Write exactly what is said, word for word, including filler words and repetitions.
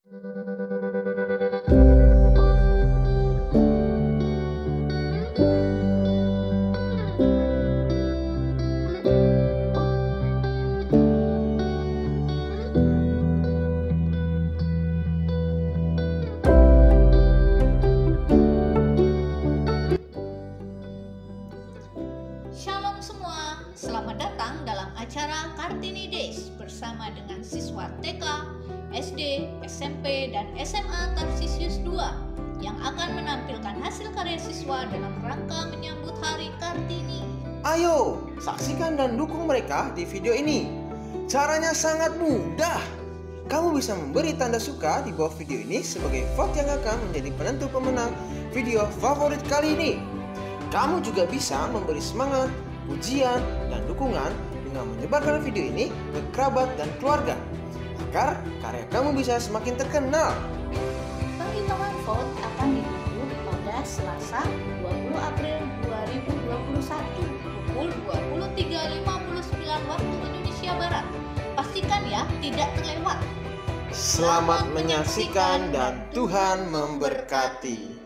Shalom semua, selamat datang dalam acara Kartini Days bersama dengan siswa T K, S D, S M P, dan S M A Tarsius dua yang akan menampilkan hasil karya siswa dalam rangka menyambut Hari Kartini. Ayo, saksikan dan dukung mereka di video ini. Caranya sangat mudah. Kamu bisa memberi tanda suka di bawah video ini sebagai vote yang akan menjadi penentu pemenang video favorit kali ini. Kamu juga bisa memberi semangat, pujian, dan dukungan dengan menyebarkan video ini ke kerabat dan keluarga agar karya kamu bisa semakin terkenal. Penghitungan vote akan ditutup pada Selasa dua puluh April dua ribu dua puluh satu pukul dua puluh tiga lima puluh sembilan waktu Indonesia Barat. Pastikan ya tidak terlewat. Selamat menyaksikan dan Tuhan memberkati.